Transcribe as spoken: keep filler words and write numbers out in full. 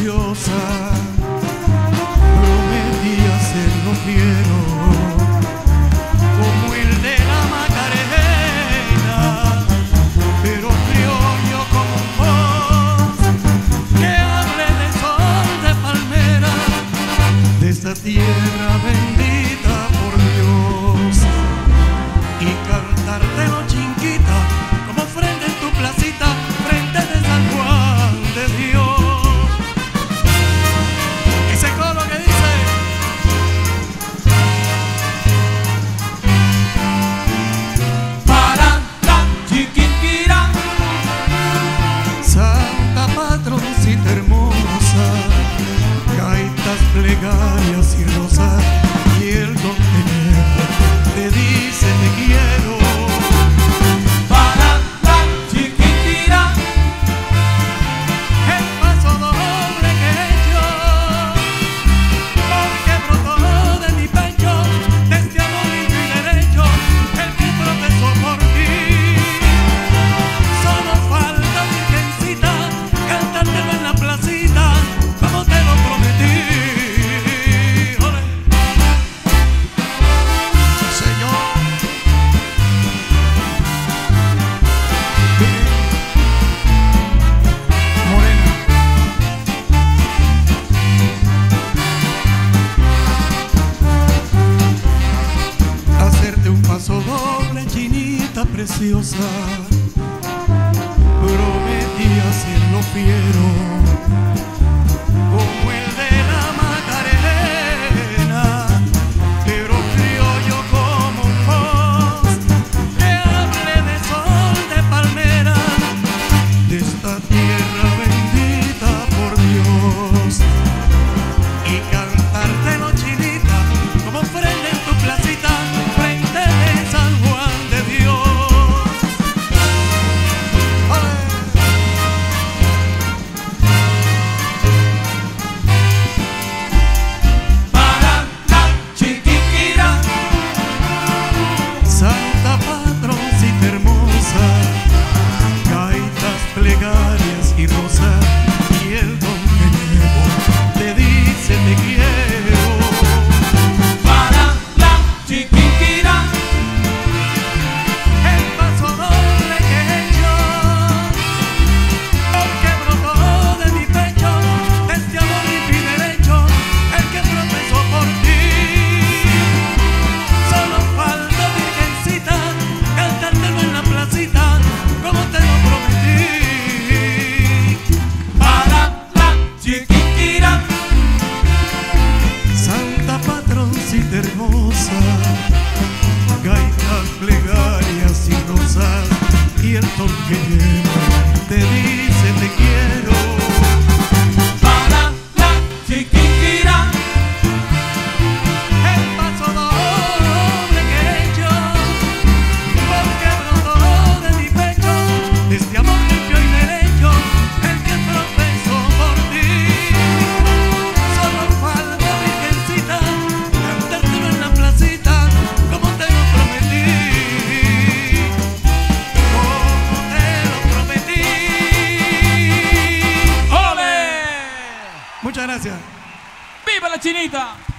preciosa, prometí hacerlo fiero, como el de la Macarena, pero criollo como un voz, que hable de sol de palmera, de esta tierra bendita por Dios, y cantártelo chinquita, como frente en tu placita, frente de San Juan de Dios. Ese coro que dice: para la chiquinquira, Santa Patroncita hermosa, gaitas, plegarias y rosas, y el don que lleva te dice te quiero. para la chiquinquira, El paso doble que he hecho, porque brotó de mi pecho, de este amor limpio y derecho, el que profesó por ti. Solo falta, virgencita, cantártelo en la placita, como te lo prometí. ¡Ole! Señor, Morena, hacerte un paso doble, chinita preciosa, prometí hacerlo fiero, como el de la Macarena, pero criollo como un voz, que hable de sol de palmera, de esta tierra bendita por Dios, y cantártelo chinita, como frente en tu placita, frente de San Juan de Dios. ¡Ole! para la chiquinquira, Santa Patroncita hermosa, gaitas, plegarias y rosas, y el don que llevo te dice te quiero. para la chiquinquira, El paso doble que he hecho, porque brotó de mi pecho, de este amor limpio y derecho, el que profesó por ti. Solo falta, virgencita, cantártelo en la placita, como te lo prometí. para la chiquinquira, Santa Patroncita hermosa, gaitas, plegarias y rosas, y el ton que llevo te dice te quiero. para la chiquinquira, El paso doble que he hecho, porque brotó de mi pecho, de este amor limpio y derecho, el que profesó por ti. Solo falta, virgencita, cantártelo en la placita, como te lo prometí. Como te lo prometí. ¡ole! Muchas gracias. ¡Viva la chinita!